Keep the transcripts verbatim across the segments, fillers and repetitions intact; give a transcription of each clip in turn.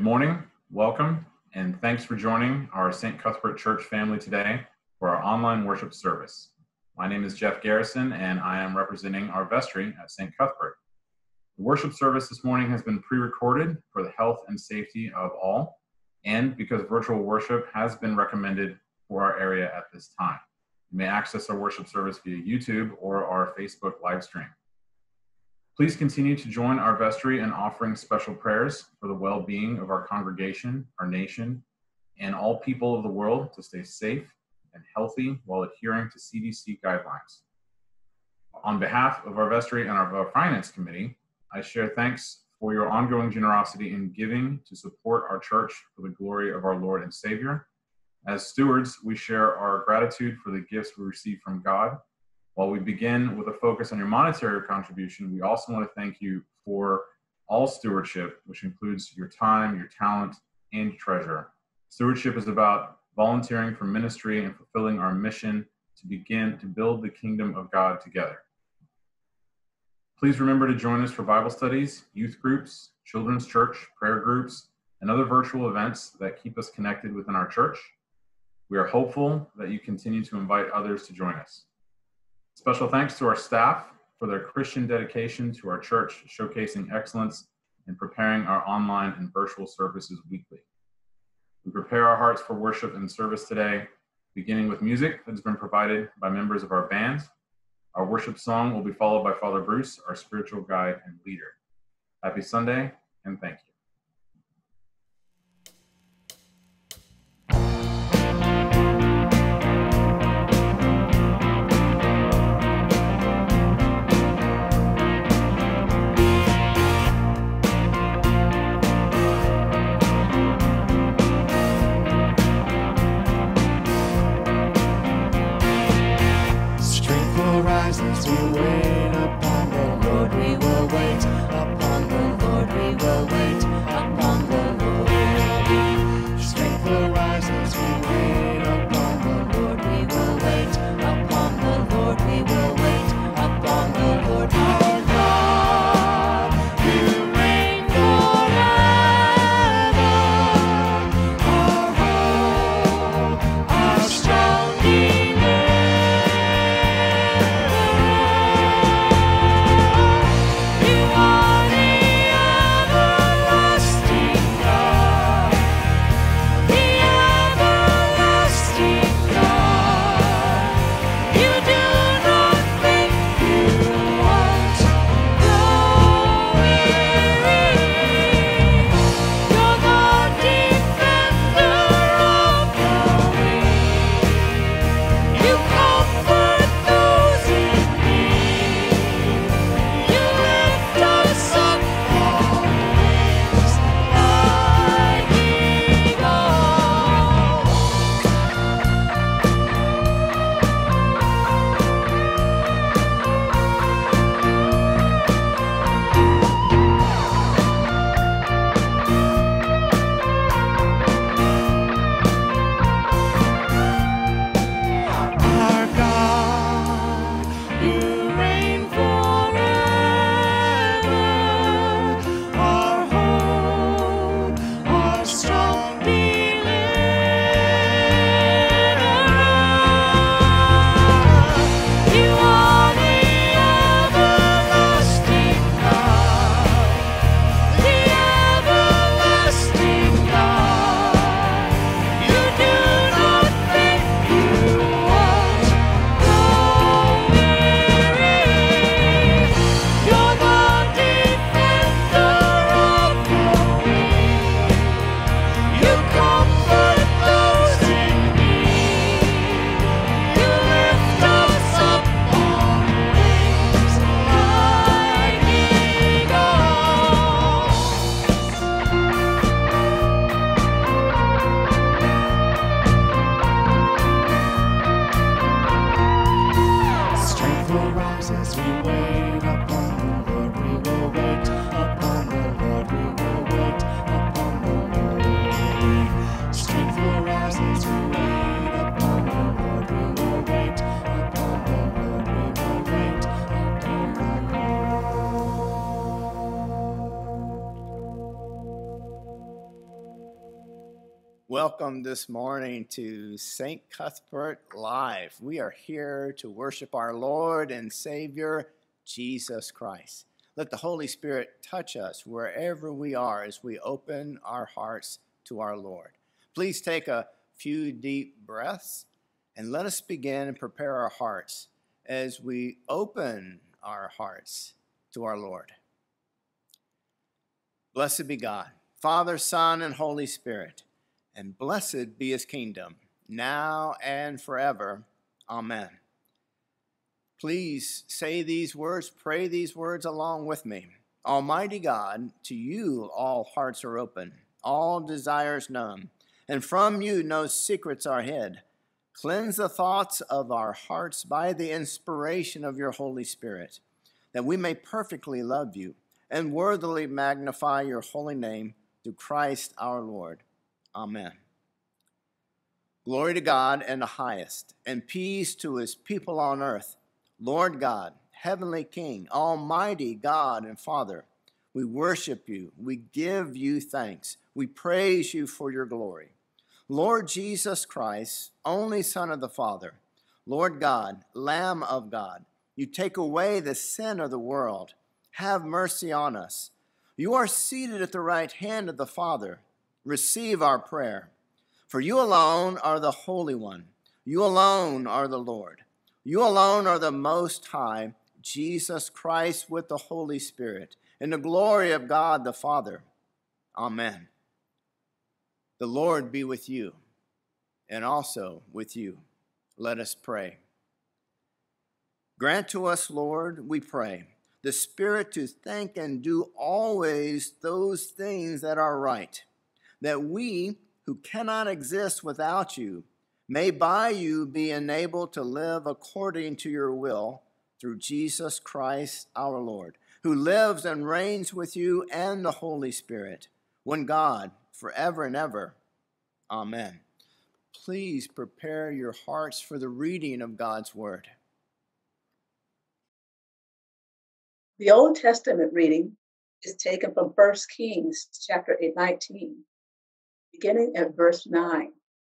Good morning, welcome, and thanks for joining our Saint Cuthbert Church family today for our online worship service. My name is Jeff Garrison, and I am representing our vestry at Saint Cuthbert. The worship service this morning has been pre-recorded for the health and safety of all, and because virtual worship has been recommended for our area at this time. You may access our worship service via YouTube or our Facebook live stream. Please continue to join our vestry in offering special prayers for the well-being of our congregation, our nation, and all people of the world to stay safe and healthy while adhering to C D C guidelines. On behalf of our vestry and our, our finance committee, I share thanks for your ongoing generosity in giving to support our church for the glory of our Lord and Savior. As stewards, we share our gratitude for the gifts we receive from God. While we begin with a focus on your monetary contribution, we also want to thank you for all stewardship, which includes your time, your talent, and treasure. Stewardship is about volunteering for ministry and fulfilling our mission to begin to build the kingdom of God together. Please remember to join us for Bible studies, youth groups, children's church, prayer groups, and other virtual events that keep us connected within our church. We are hopeful that you continue to invite others to join us. Special thanks to our staff for their Christian dedication to our church, showcasing excellence in preparing our online and virtual services weekly. We prepare our hearts for worship and service today, beginning with music that has been provided by members of our band. Our worship song will be followed by Father Bruce, our spiritual guide and leader. Happy Sunday, and thank you. As we wait upon the Lord, we will wait. Upon the Lord, we will wait. Welcome this morning to Saint Cuthbert Live. We are here to worship our Lord and Savior, Jesus Christ. Let the Holy Spirit touch us wherever we are as we open our hearts to our Lord. Please take a few deep breaths and let us begin and prepare our hearts as we open our hearts to our Lord. Blessed be God, Father, Son, and Holy Spirit, and blessed be his kingdom, now and forever. Amen. Please say these words, pray these words along with me. Almighty God, to you all hearts are open, all desires known, and from you no secrets are hid. Cleanse the thoughts of our hearts by the inspiration of your Holy Spirit, that we may perfectly love you and worthily magnify your holy name through Christ our Lord. Amen. Glory to God in the highest, and peace to his people on earth. Lord God, heavenly King, almighty God and Father, we worship you, we give you thanks, we praise you for your glory. Lord Jesus Christ, only Son of the Father, Lord God, Lamb of God, you take away the sin of the world. Have mercy on us. You are seated at the right hand of the Father. Receive our prayer. For you alone are the Holy One. You alone are the Lord. You alone are the Most High, Jesus Christ with the Holy Spirit, in the glory of God the Father. Amen. The Lord be with you, and also with you. Let us pray. Grant to us, Lord, we pray, the Spirit to think and do always those things that are right, that we, who cannot exist without you, may by you be enabled to live according to your will through Jesus Christ our Lord, who lives and reigns with you and the Holy Spirit, one God, forever and ever. Amen. Please prepare your hearts for the reading of God's word. The Old Testament reading is taken from First Kings chapter nineteen, beginning at verse nine.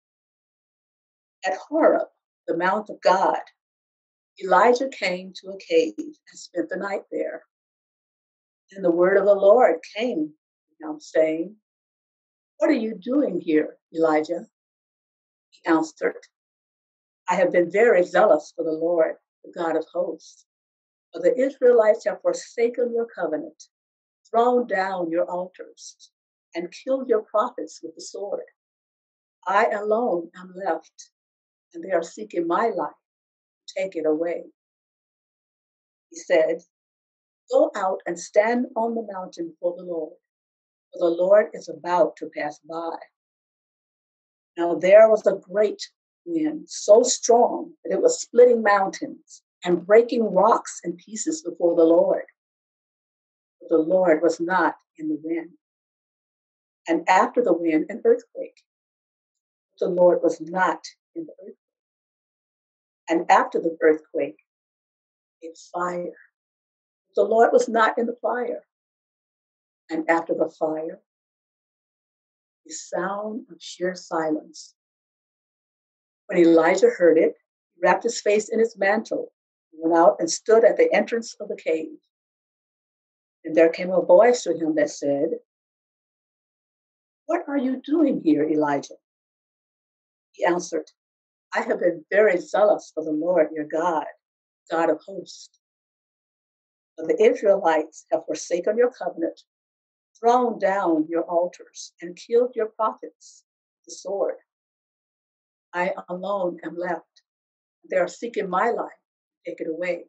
At Horeb, the mount of God, Elijah came to a cave and spent the night there. And the word of the Lord came to him, saying, "What are you doing here, Elijah?" He answered, "I have been very zealous for the Lord, the God of hosts. For the Israelites have forsaken your covenant, thrown down your altars, and killed your prophets with the sword. I alone am left, and they are seeking my life to take it away." He said, "Go out and stand on the mountain before the Lord, for the Lord is about to pass by." Now there was a great wind, so strong that it was splitting mountains and breaking rocks in pieces before the Lord. But the Lord was not in the wind. And after the wind, an earthquake. But the Lord was not in the earthquake. And after the earthquake, a fire. But the Lord was not in the fire. And after the fire, a sound of sheer silence. When Elijah heard it, he wrapped his face in his mantle, and went out and stood at the entrance of the cave. And there came a voice to him that said, "What are you doing here, Elijah?" He answered, "I have been very zealous for the Lord your God, God of hosts. For the Israelites have forsaken your covenant, thrown down your altars, and killed your prophets with the sword. I alone am left, and they are seeking my life to take it away."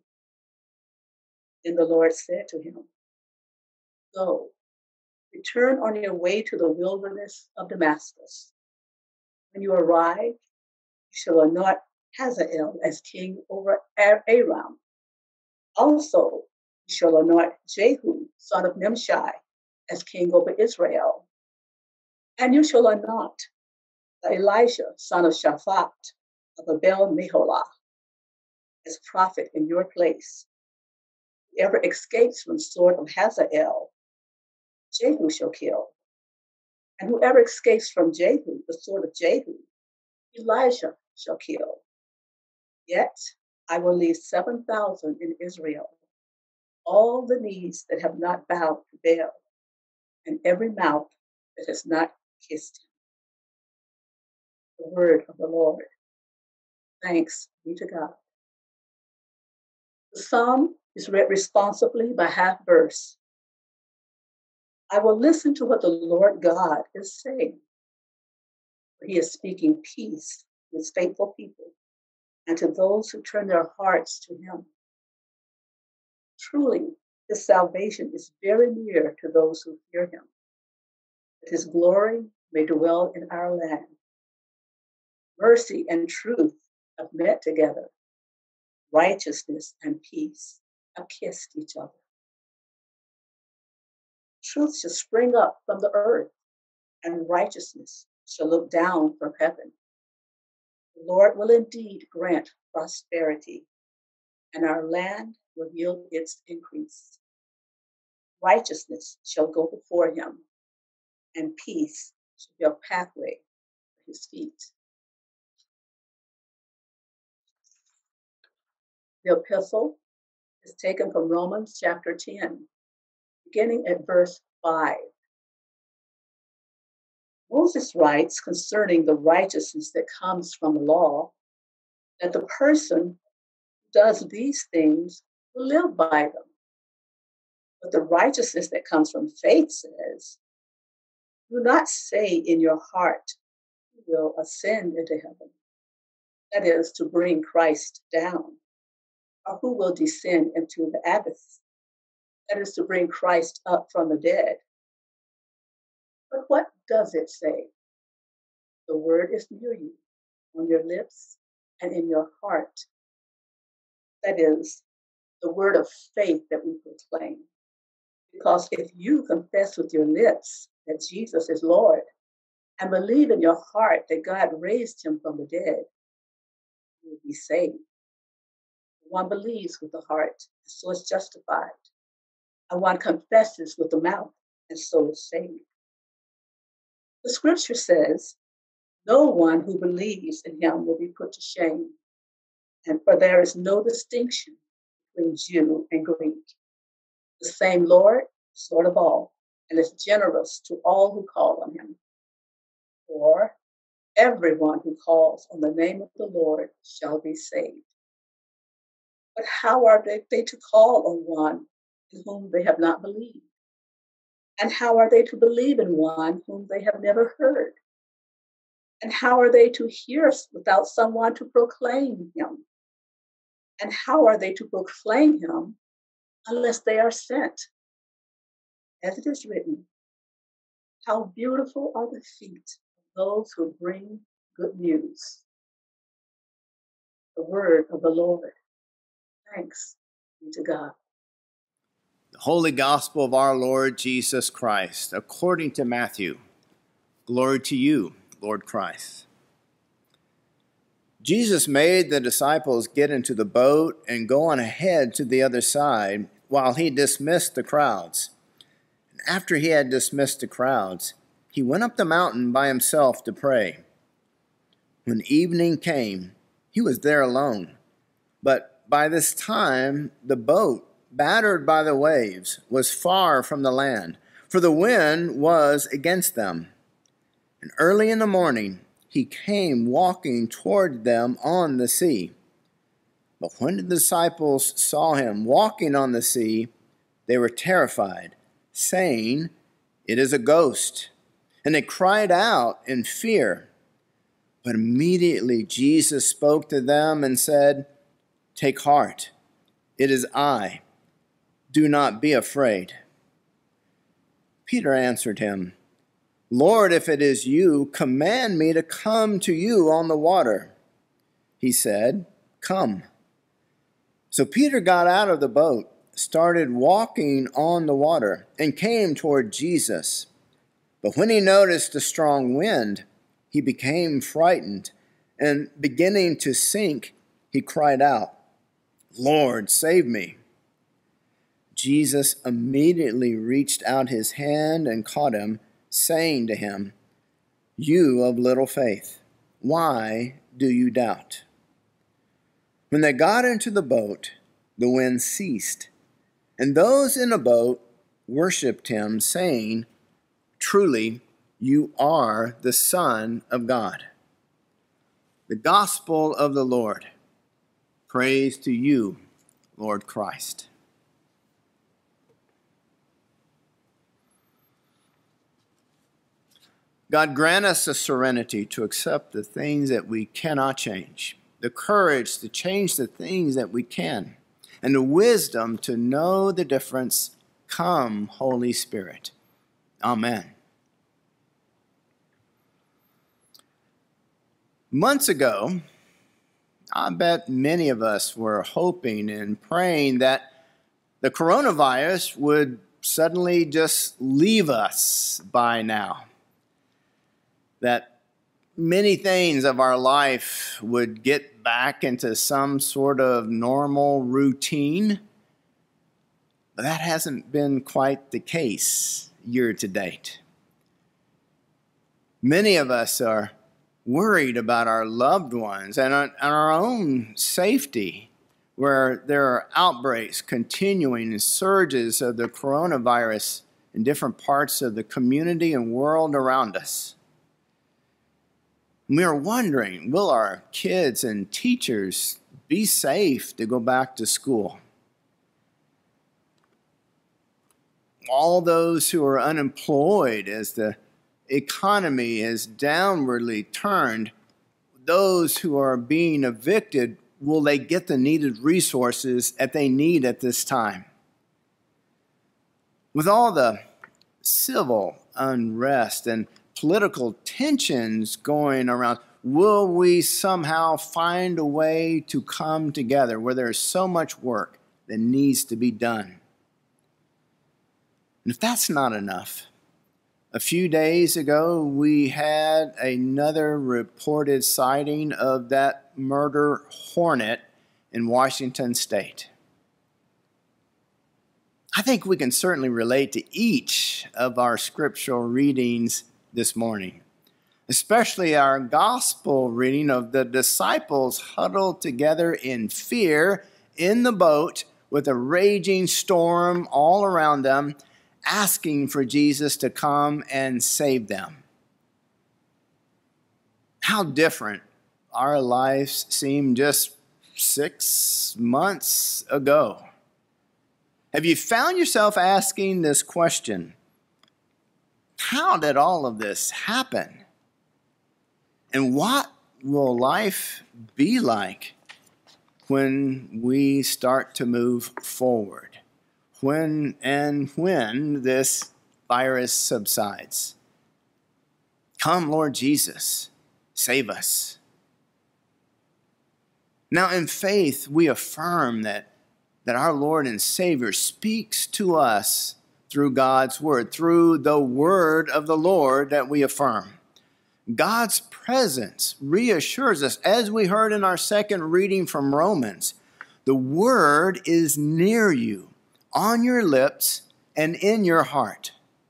Then the Lord said to him, "Go, return on your way to the wilderness of Damascus. When you arrive, you shall anoint Hazael as king over Aram. Also, you shall anoint Jehu, son of Nimshi, as king over Israel. And you shall anoint Elisha, son of Shaphat, of Abel Meholah, as prophet in your place. Whoever escapes from the sword of Hazael, Jehu shall kill. And whoever escapes from Jehu, the sword of Jehu, Elijah shall kill. Yet I will leave seven thousand in Israel, all the knees that have not bowed to Baal, and every mouth that has not kissed him. The word of the Lord. Thanks be to God. The psalm is read responsibly by half verse. I will listen to what the Lord God is saying. He is speaking peace to his faithful people and to those who turn their hearts to him. Truly, his salvation is very near to those who fear him, that his glory may dwell in our land. Mercy and truth have met together. Righteousness and peace have kissed each other. Truth shall spring up from the earth, and righteousness shall look down from heaven. The Lord will indeed grant prosperity, and our land will yield its increase. Righteousness shall go before him, and peace shall be a pathway for his feet. The epistle is taken from Romans chapter ten, beginning at verse five. Moses writes concerning the righteousness that comes from the law, that the person who does these things will live by them. But the righteousness that comes from faith says, do not say in your heart, who will ascend into heaven, that is, to bring Christ down, or who will descend into the abyss, that is, to bring Christ up from the dead. But what does it say? The word is near you, on your lips and in your heart. That is, the word of faith that we proclaim. Because if you confess with your lips that Jesus is Lord and believe in your heart that God raised him from the dead, you will be saved. One believes with the heart, and so is justified. And one confesses with the mouth, and so is saved. The scripture says, no one who believes in him will be put to shame. And for there is no distinction between Jew and Greek. The same Lord is Lord of all, and is generous to all who call on him. For everyone who calls on the name of the Lord shall be saved. But how are they, they to call on one in whom they have not believed? And how are they to believe in one whom they have never heard? And how are they to hear without someone to proclaim him? And how are they to proclaim him unless they are sent? As it is written, how beautiful are the feet of those who bring good news. The word of the Lord. Thanks be to God. The Holy Gospel of our Lord Jesus Christ, according to Matthew. Glory to you, Lord Christ. Jesus made the disciples get into the boat and go on ahead to the other side while he dismissed the crowds. And after he had dismissed the crowds, he went up the mountain by himself to pray. When evening came, he was there alone. But by this time, the boat, battered by the waves, was far from the land, for the wind was against them. And early in the morning, he came walking toward them on the sea. But when the disciples saw him walking on the sea, they were terrified, saying, "It is a ghost." And they cried out in fear. But immediately Jesus spoke to them and said, "Take heart, it is I. Do not be afraid." Peter answered him, "Lord, if it is you, command me to come to you on the water." He said, "Come." So Peter got out of the boat, started walking on the water, and came toward Jesus. But when he noticed a strong wind, he became frightened, and beginning to sink, he cried out, "Lord, save me." Jesus immediately reached out his hand and caught him, saying to him, "You of little faith, why do you doubt?" When they got into the boat, the wind ceased, and those in the boat worshipped him, saying, "Truly, you are the Son of God." The gospel of the Lord. Praise to you, Lord Christ. God, grant us the serenity to accept the things that we cannot change, the courage to change the things that we can, and the wisdom to know the difference. Come, Holy Spirit. Amen. Months ago, I bet many of us were hoping and praying that the coronavirus would suddenly just leave us by now, that many things of our life would get back into some sort of normal routine. But that hasn't been quite the case year to date. Many of us are worried about our loved ones and our own safety, where there are outbreaks continuing and surges of the coronavirus in different parts of the community and world around us. We are wondering, will our kids and teachers be safe to go back to school? All those who are unemployed as the economy is downwardly turned, those who are being evicted, will they get the needed resources that they need at this time? With all the civil unrest and political tensions going around, will we somehow find a way to come together where there's so much work that needs to be done? And if that's not enough, a few days ago, we had another reported sighting of that murder hornet in Washington State. I think we can certainly relate to each of our scriptural readings this morning, especially our gospel reading of the disciples huddled together in fear in the boat with a raging storm all around them, asking for Jesus to come and save them. How different our lives seem just six months ago. Have you found yourself asking this question? How did all of this happen? And what will life be like when we start to move forward? When and when this virus subsides? Come, Lord Jesus, save us. Now, in faith, we affirm that, that our Lord and Savior speaks to us through God's word, through the word of the Lord that we affirm. God's presence reassures us, as we heard in our second reading from Romans. The word is near you, on your lips and in your heart.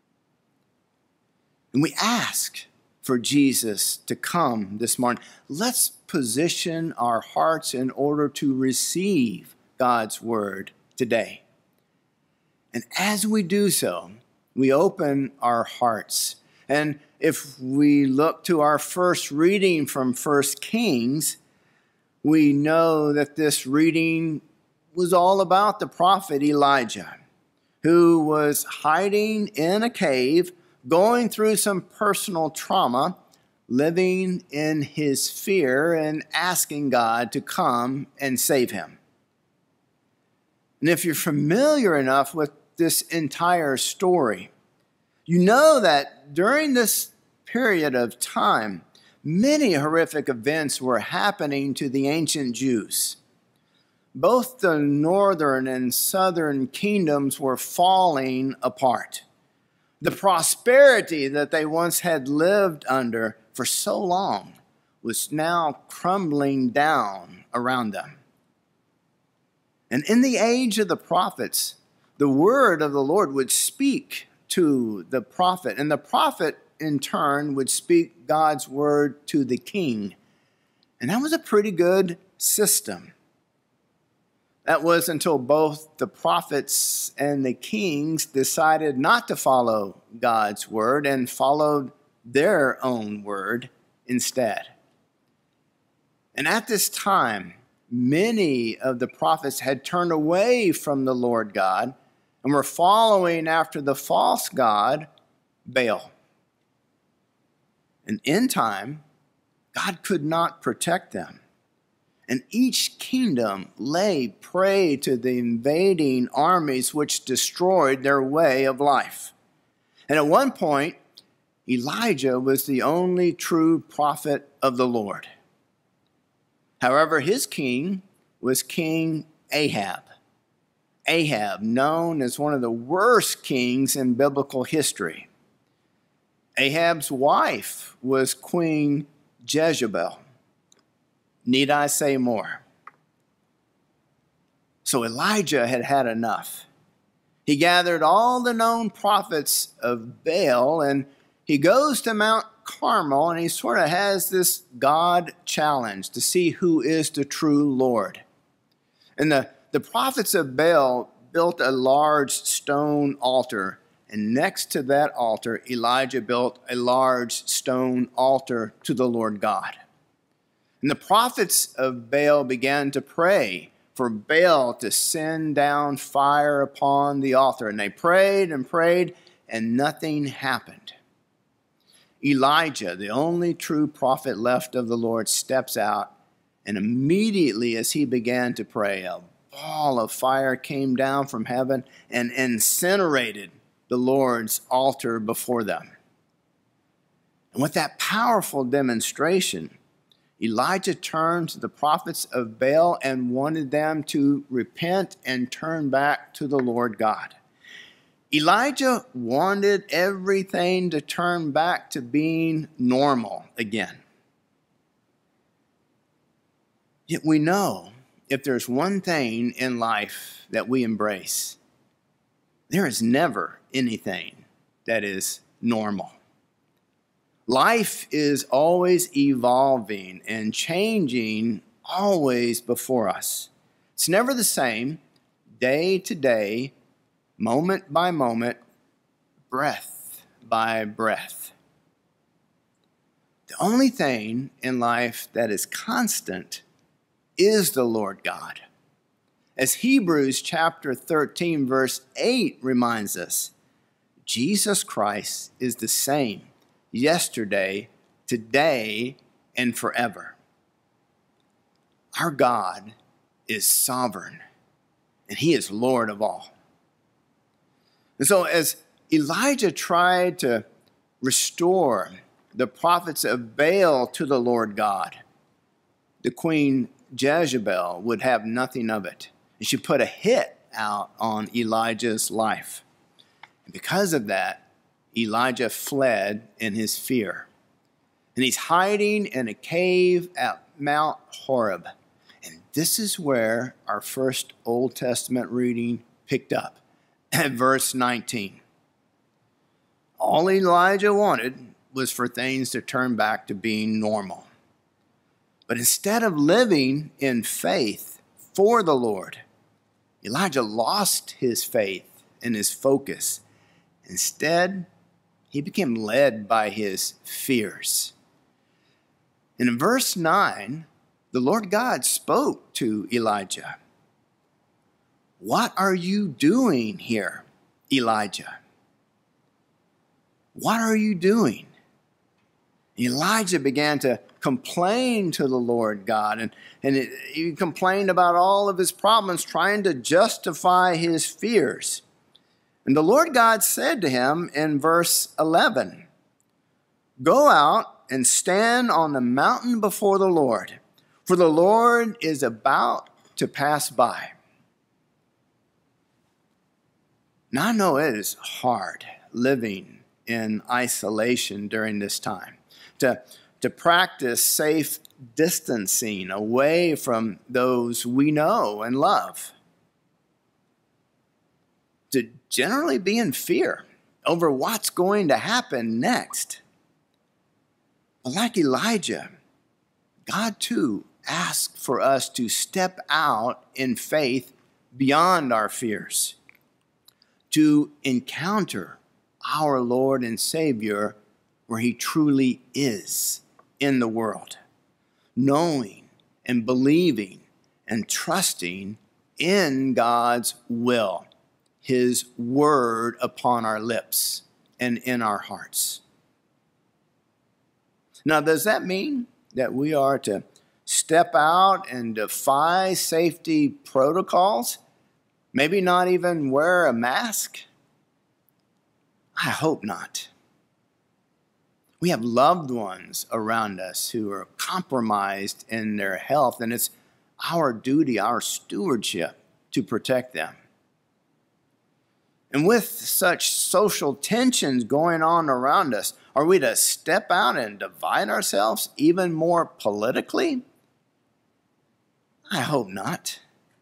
And we ask for Jesus to come this morning. Let's position our hearts in order to receive God's word today. And as we do so, we open our hearts. And if we look to our first reading from First Kings, we know that this reading was all about the prophet Elijah, who was hiding in a cave, going through some personal trauma, living in his fear and asking God to come and save him. And if you're familiar enough with this entire story, you know that during this period of time, many horrific events were happening to the ancient Jews. Both the northern and southern kingdoms were falling apart. The prosperity that they once had lived under for so long was now crumbling down around them. And in the age of the prophets, the word of the Lord would speak to the prophet, and the prophet in turn would speak God's word to the king. And that was a pretty good system. That was until both the prophets and the kings decided not to follow God's word and followed their own word instead. And at this time, many of the prophets had turned away from the Lord God and were following after the false god, Baal. And in time, God could not protect them. And each kingdom lay prey to the invading armies which destroyed their way of life. And at one point, Elijah was the only true prophet of the Lord. However, his king was King Ahab. Ahab, known as one of the worst kings in biblical history. Ahab's wife was Queen Jezebel. Need I say more? So Elijah had had enough. He gathered all the known prophets of Baal, and he goes to Mount Carmel, and he sort of has this God challenge to see who is the true Lord. And the, the prophets of Baal built a large stone altar, and next to that altar, Elijah built a large stone altar to the Lord God. And the prophets of Baal began to pray for Baal to send down fire upon the altar. And they prayed and prayed, and nothing happened. Elijah, the only true prophet left of the Lord, steps out, and immediately as he began to pray, a ball of fire came down from heaven and incinerated the Lord's altar before them. And with that powerful demonstration, Elijah turned to the prophets of Baal and wanted them to repent and turn back to the Lord God. Elijah wanted everything to turn back to being normal again. Yet we know if there's one thing in life that we embrace, there is never anything that is normal. Life is always evolving and changing always before us. It's never the same, day to day, moment by moment, breath by breath. The only thing in life that is constant is the Lord God. As Hebrews chapter thirteen, verse eight reminds us, Jesus Christ is the same yesterday, today, and forever. Our God is sovereign, and he is Lord of all. And so as Elijah tried to restore the prophets of Baal to the Lord God, the queen Jezebel would have nothing of it. And she put a hit out on Elijah's life. And because of that, Elijah fled in his fear. And he's hiding in a cave at Mount Horeb. And this is where our first Old Testament reading picked up at verse nineteen. All Elijah wanted was for things to turn back to being normal. But instead of living in faith for the Lord, Elijah lost his faith and his focus. Instead, he became led by his fears. And in verse nine, the Lord God spoke to Elijah. What are you doing here, Elijah? What are you doing? Elijah began to complain to the Lord God, and, and it, he complained about all of his problems, trying to justify his fears. And the Lord God said to him in verse eleven, go out and stand on the mountain before the Lord, for the Lord is about to pass by. Now I know it is hard living in isolation during this time, to, to practice safe distancing away from those we know and love, to generally be in fear over what's going to happen next. But like Elijah, God too asks for us to step out in faith beyond our fears, to encounter our Lord and Savior where he truly is in the world, knowing and believing and trusting in God's will, his word upon our lips and in our hearts. Now, does that mean that we are to step out and defy safety protocols? Maybe not even wear a mask? I hope not. We have loved ones around us who are compromised in their health, and it's our duty, our stewardship, to protect them. And with such social tensions going on around us, are we to step out and divide ourselves even more politically? I hope not.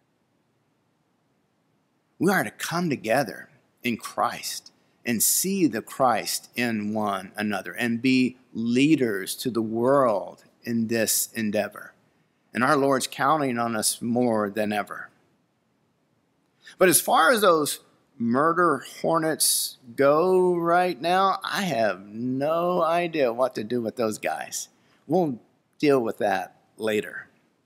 We are to come together in Christ and see the Christ in one another and be leaders to the world in this endeavor. And our Lord's counting on us more than ever. But as far as those murder hornets go right now, I have no idea what to do with those guys. We'll deal with that later.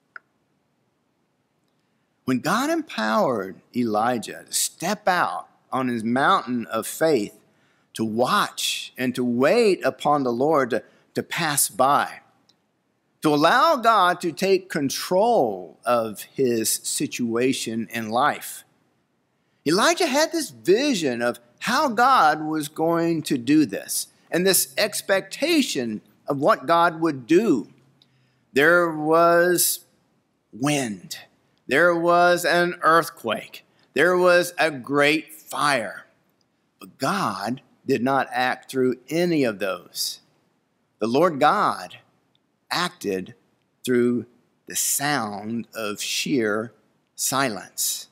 When God empowered Elijah to step out on his mountain of faith to watch and to wait upon the Lord to, to pass by, to allow God to take control of his situation in life, Elijah had this vision of how God was going to do this and this expectation of what God would do. There was wind. There was an earthquake. There was a great fire. But God did not act through any of those. The Lord God acted through the sound of sheer silence.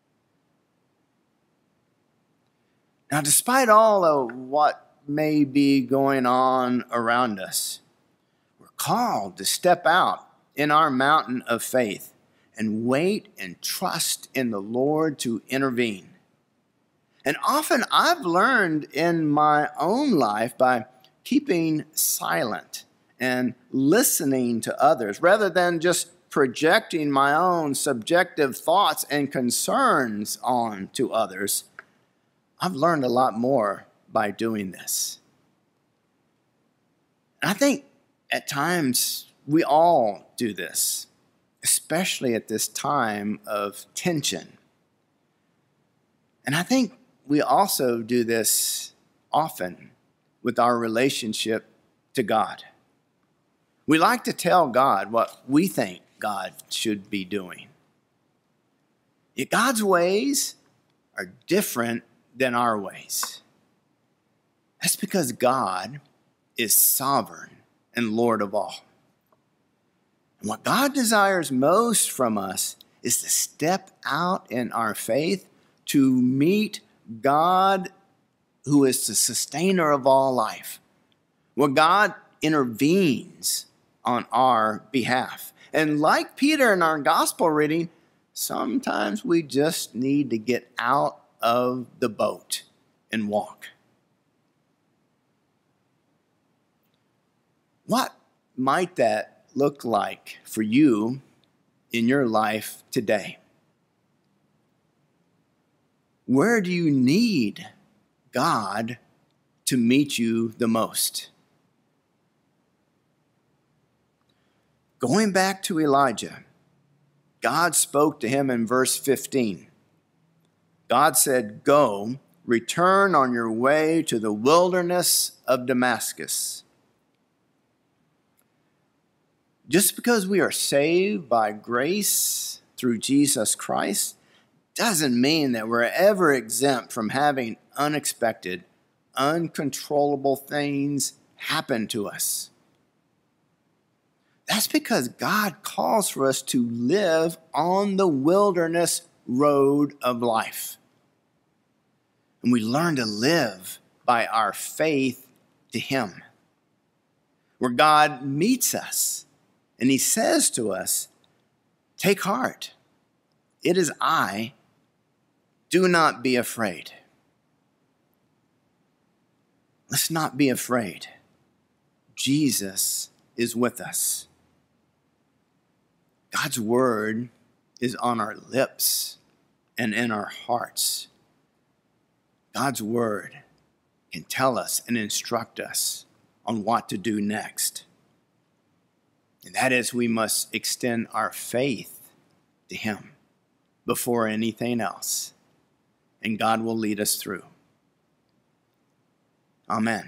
Now, despite all of what may be going on around us, we're called to step out in our mountain of faith and wait and trust in the Lord to intervene. And often I've learned in my own life by keeping silent and listening to others rather than just projecting my own subjective thoughts and concerns on to others. I've learned a lot more by doing this. And I think at times we all do this, especially at this time of tension. And I think we also do this often with our relationship to God. We like to tell God what we think God should be doing. Yet God's ways are different than our ways. That's because God is sovereign and Lord of all. And what God desires most from us is to step out in our faith to meet God, who is the sustainer of all life, where God intervenes on our behalf. And like Peter in our gospel reading, sometimes we just need to get out of the boat and walk. What might that look like for you in your life today? Where do you need God to meet you the most? Going back to Elijah, God spoke to him in verse fifteen. God said, "Go, return on your way to the wilderness of Damascus." Just because we are saved by grace through Jesus Christ doesn't mean that we're ever exempt from having unexpected, uncontrollable things happen to us. That's because God calls for us to live on the wilderness road of life. And we learn to live by our faith to him, where God meets us and he says to us, take heart. It is I. Do not be afraid. Let's not be afraid. Jesus is with us. God's word is on our lips and in our hearts. God's word can tell us and instruct us on what to do next. And that is, we must extend our faith to him before anything else. And God will lead us through. Amen.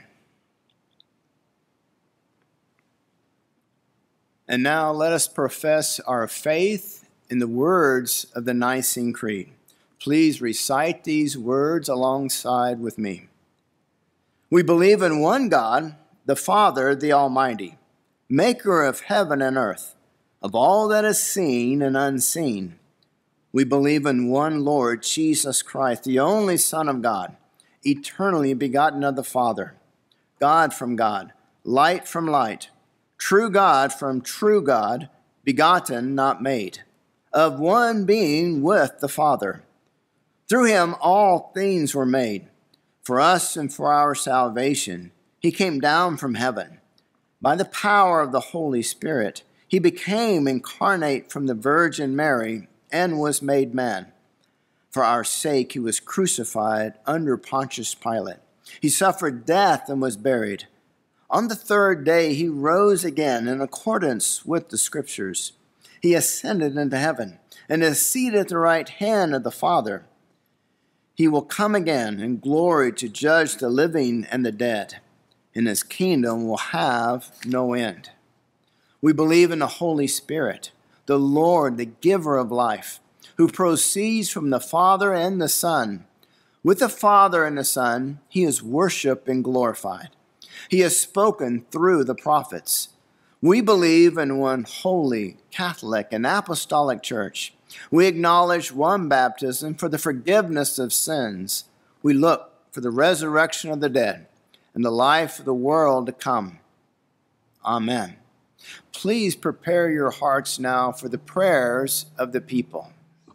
And now let us profess our faith in the words of the Nicene Creed. Please recite these words alongside with me. We believe in one God, the Father, the Almighty, maker of heaven and earth, of all that is seen and unseen. We believe in one Lord, Jesus Christ, the only Son of God, eternally begotten of the Father, God from God, light from light, true God from true God, begotten, not made, of one being with the Father. Through him all things were made. For us and for our salvation, he came down from heaven. By the power of the Holy Spirit, he became incarnate from the Virgin Mary and was made man. For our sake, he was crucified under Pontius Pilate. He suffered death and was buried. On the third day, he rose again in accordance with the Scriptures. He ascended into heaven and is seated at the right hand of the Father. He will come again in glory to judge the living and the dead, and his kingdom will have no end. We believe in the Holy Spirit, the Lord, the giver of life, who proceeds from the Father and the Son. With the Father and the Son, he is worshiped and glorified. He has spoken through the prophets. We believe in one holy, Catholic, and apostolic church. We acknowledge one baptism for the forgiveness of sins. We look for the resurrection of the dead and the life of the world to come. Amen. Please prepare your hearts now for the prayers of the people.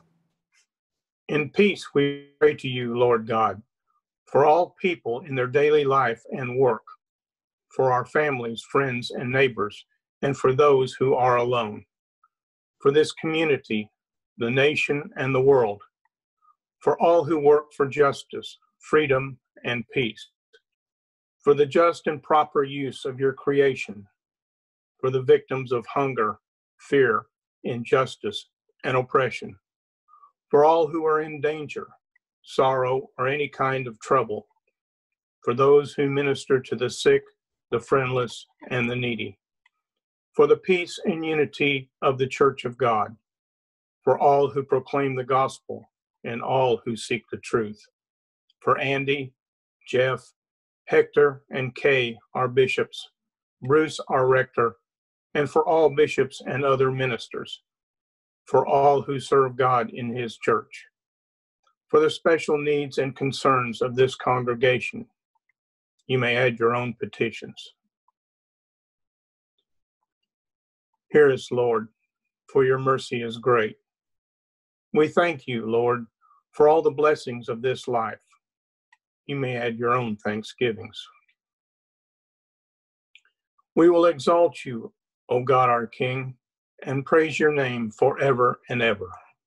In peace we pray to you, Lord God, for all people in their daily life and work, for our families, friends, and neighbors, and for those who are alone, for this community, the nation, and the world, for all who work for justice, freedom, and peace, for the just and proper use of your creation, for the victims of hunger, fear, injustice, and oppression, for all who are in danger, sorrow, or any kind of trouble, for those who minister to the sick, the friendless, and the needy, for the peace and unity of the Church of God, for all who proclaim the gospel and all who seek the truth, for Andy, Jeff, Hector, and Kay, our bishops, Bruce, our rector, and for all bishops and other ministers, for all who serve God in his church, for the special needs and concerns of this congregation. You may add your own petitions. Hear us, Lord, for your mercy is great. We thank you, Lord, for all the blessings of this life. You may add your own thanksgivings. We will exalt you, O God our King, and praise your name forever and ever.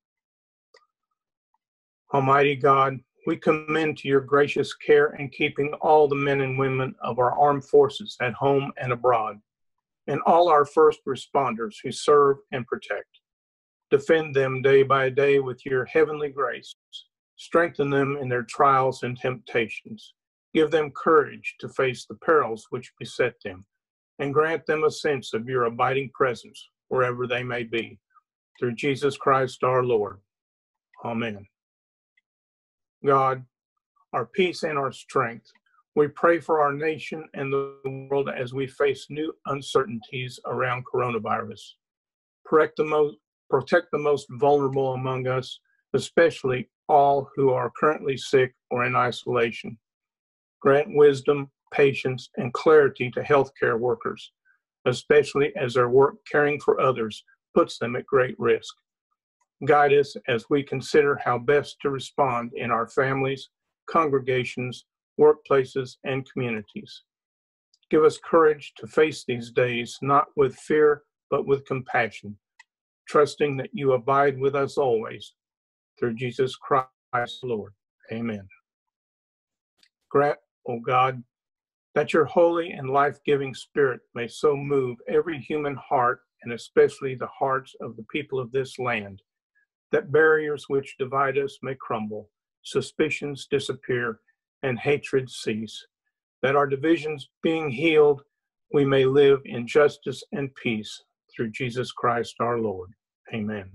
Almighty God, we commend to your gracious care and keeping all the men and women of our armed forces at home and abroad, and all our first responders who serve and protect. Defend them day by day with your heavenly grace. Strengthen them in their trials and temptations. Give them courage to face the perils which beset them, and grant them a sense of your abiding presence wherever they may be. Through Jesus Christ our Lord. Amen. God, our peace and our strength, we pray for our nation and the world as we face new uncertainties around coronavirus. Protect the most, protect the most vulnerable among us, especially all who are currently sick or in isolation. Grant wisdom, patience, and clarity to healthcare workers, especially as their work caring for others puts them at great risk. Guide us as we consider how best to respond in our families, congregations, workplaces, and communities. Give us courage to face these days, not with fear, but with compassion, trusting that you abide with us always. Through Jesus Christ, Lord. Amen. Grant, O God, that your holy and life-giving Spirit may so move every human heart, and especially the hearts of the people of this land, that barriers which divide us may crumble, suspicions disappear, and hatred cease, that our divisions being healed, we may live in justice and peace through Jesus Christ our Lord. Amen.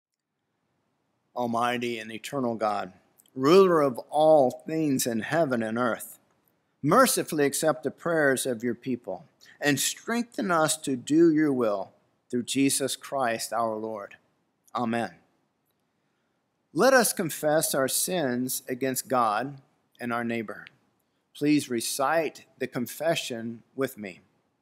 Almighty and eternal God, ruler of all things in heaven and earth, mercifully accept the prayers of your people and strengthen us to do your will through Jesus Christ our Lord. Amen. Let us confess our sins against God and our neighbor. Please recite the confession with me.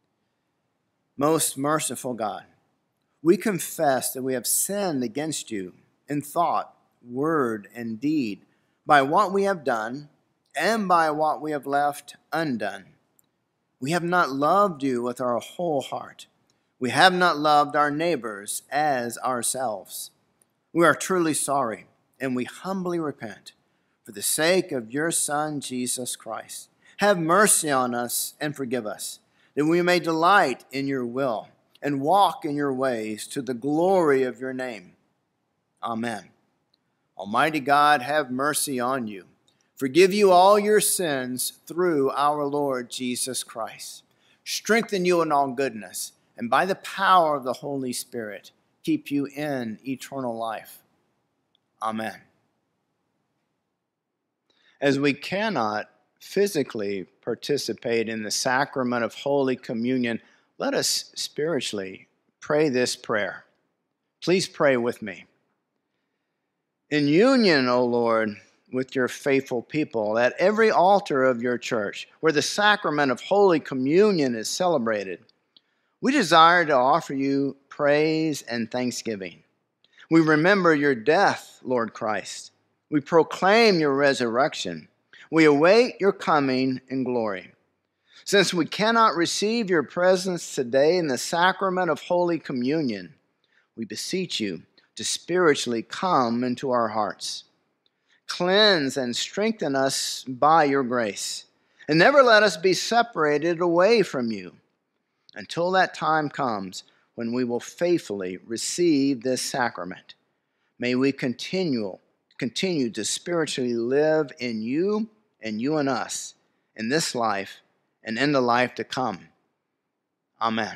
Most merciful God, we confess that we have sinned against you in thought, word, and deed, by what we have done and by what we have left undone. We have not loved you with our whole heart. We have not loved our neighbors as ourselves. We are truly sorry, and we humbly repent. For the sake of your Son, Jesus Christ, have mercy on us and forgive us, that we may delight in your will and walk in your ways to the glory of your name. Amen. Almighty God, have mercy on you. Forgive you all your sins through our Lord Jesus Christ. Strengthen you in all goodness, and by the power of the Holy Spirit, keep you in eternal life. Amen. As we cannot physically participate in the sacrament of Holy Communion, let us spiritually pray this prayer. Please pray with me. In union, O Lord, with your faithful people, at every altar of your church, where the sacrament of Holy Communion is celebrated, we desire to offer you praise and thanksgiving. We remember your death, Lord Christ. We proclaim your resurrection. We await your coming in glory. Since we cannot receive your presence today in the sacrament of Holy Communion, we beseech you to spiritually come into our hearts. Cleanse and strengthen us by your grace, and never let us be separated away from you until that time comes when we will faithfully receive this sacrament. May we continue, continue to spiritually live in you and you in us in this life and in the life to come. Amen.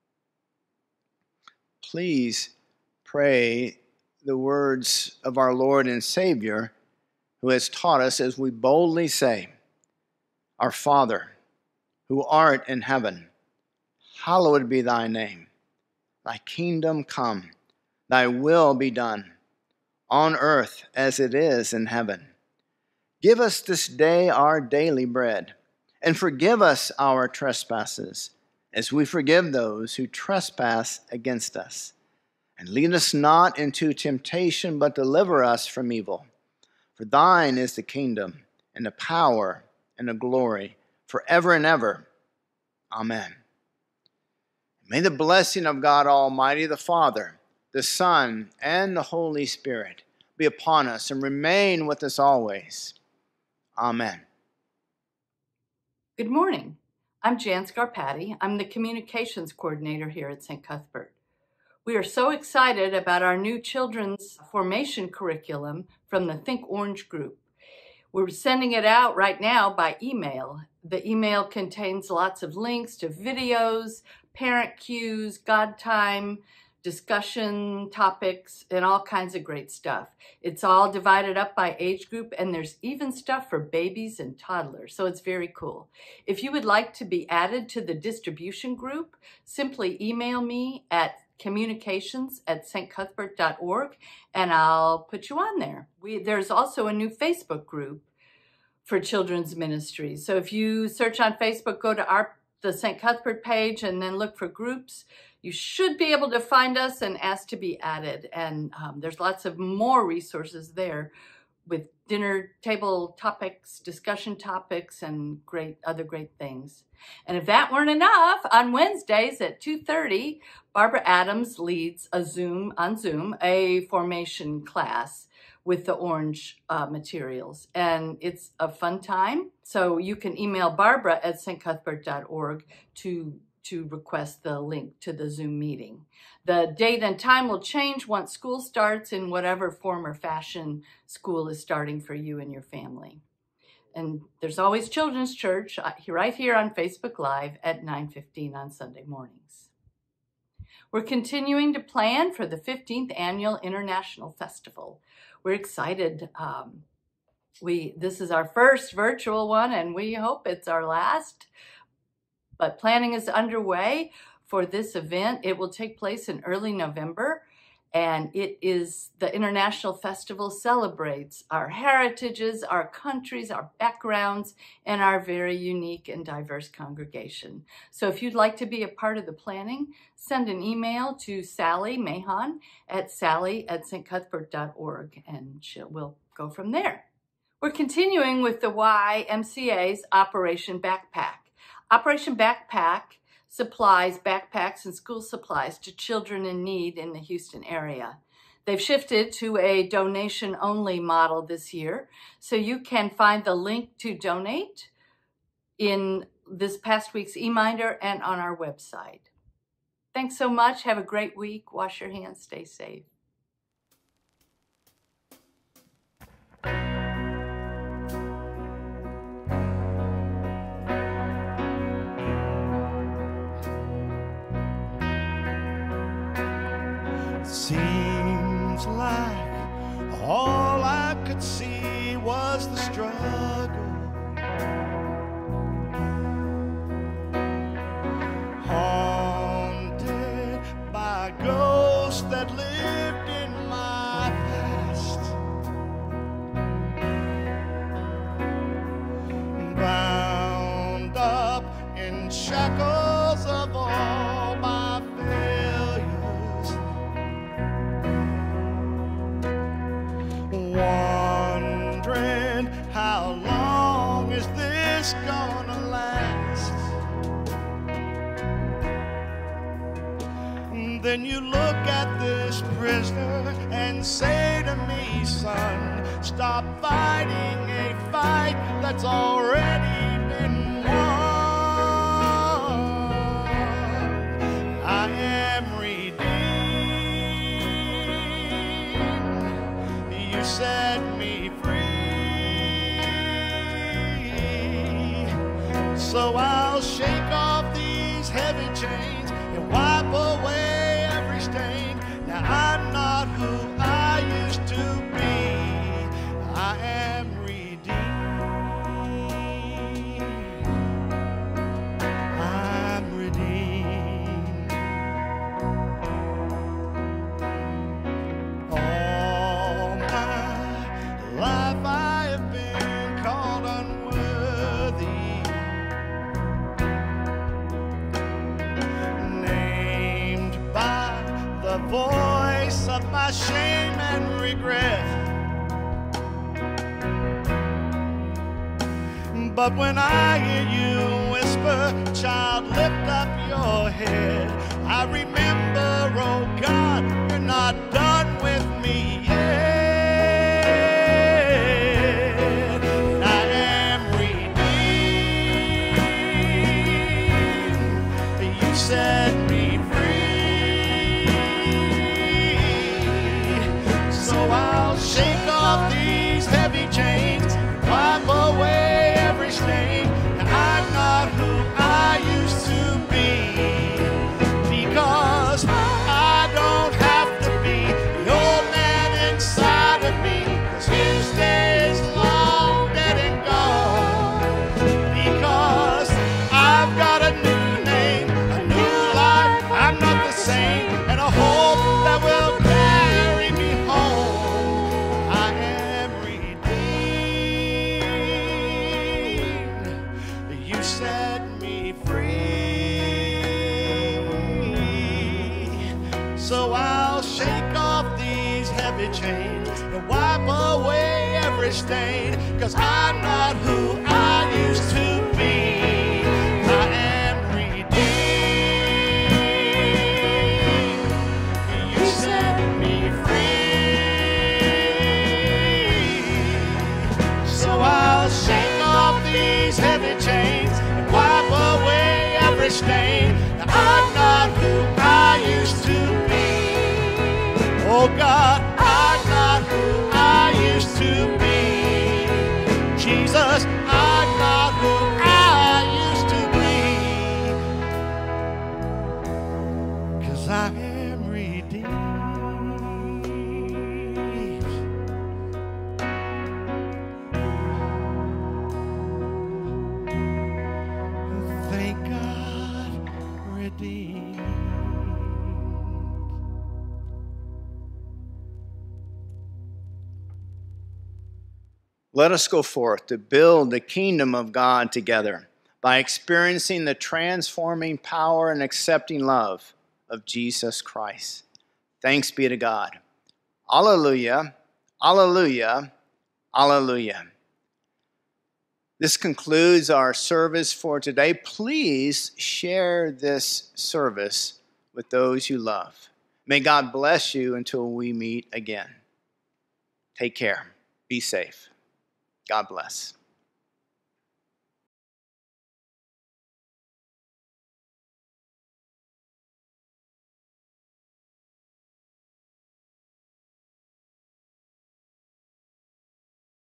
Please pray the words of our Lord and Savior, who has taught us as we boldly say, Our Father, who art in heaven, hallowed be thy name. Thy kingdom come, thy will be done, on earth as it is in heaven. Give us this day our daily bread, and forgive us our trespasses, as we forgive those who trespass against us. And lead us not into temptation, but deliver us from evil. For thine is the kingdom, and the power, and the glory, forever and ever. Amen. May the blessing of God Almighty, the Father, the Son, and the Holy Spirit be upon us and remain with us always. Amen. Good morning. I'm Jan Scarpati. I'm the Communications Coordinator here at Saint Cuthbert. We are so excited about our new children's formation curriculum from the Think Orange group. We're sending it out right now by email. The email contains lots of links to videos, parent cues, God time, discussion topics, and all kinds of great stuff. It's all divided up by age group, and there's even stuff for babies and toddlers, so it's very cool. If you would like to be added to the distribution group, simply email me at communications at s t cuthbert dot org, and I'll put you on there. We, there's also a new Facebook group for children's ministries. So if you search on Facebook, go to our the Saint Cuthbert page and then look for groups, you should be able to find us and ask to be added. And um, there's lots of more resources there with dinner table topics, discussion topics, and great other great things. And if that weren't enough, on Wednesdays at two thirty, Barbara Adams leads a Zoom on Zoom, a formation class with the orange uh, materials. And it's a fun time. So you can email Barbara at s t cuthbert dot org to, to request the link to the Zoom meeting. The date and time will change once school starts in whatever form or fashion school is starting for you and your family. And there's always Children's Church right here on Facebook Live at nine fifteen on Sunday mornings. We're continuing to plan for the fifteenth Annual International Festival. We're excited. Um, we this is our first virtual one, and we hope it's our last. But planning is underway for this event. It will take place in early November, and it is the International Festival celebrates our heritages, our countries, our backgrounds, and our very unique and diverse congregation. So if you'd like to be a part of the planning, send an email to Sally Mahon at sally at s t cuthbert dot org, and she'll, we'll go from there. We're continuing with the Y M C A's Operation Backpack. Operation Backpack supplies backpacks and school supplies to children in need in the Houston area. They've shifted to a donation-only model this year, so you can find the link to donate in this past week's eMinder and on our website. Thanks so much. Have a great week. Wash your hands. Stay safe. Seems like all I could see was the struggle, haunted by ghosts that lived in my past, bound up in shackles of all my failures, wondering how long is this gonna last. Then you look at this prisoner and say to me, son, stop fighting a fight that's already been won. I am redeemed. You set me free. So I'll shake off these heavy chains and wipe away every stain. Now I'm not who I used to be. I am redeemed. I'm redeemed. All my life I have been called unworthy, named by the voice of my shame and regret. But when I hear you whisper, child, lift up your head, I remember, oh God, you're not done with me yet. I am redeemed. You set me free. So I'll shake off these heavy chains, wipe away every stain. I'm not who I used to be, because I don't have to be me free. So I'll shake off these heavy chains and wipe away every stain, 'cause I'm not who I used to be. I am redeemed. You set me free. So I'll shake off these heavy chains and wipe away every stain. I'm not who I used to be. Oh God, I'm not who I used to be. Jesus, I'm not who I used to be. 'Cause I am redeemed. Thank God, redeemed. Let us go forth to build the kingdom of God together by experiencing the transforming power and accepting love of Jesus Christ. Thanks be to God. Alleluia, alleluia, alleluia. This concludes our service for today. Please share this service with those you love. May God bless you until we meet again. Take care. Be safe. God bless.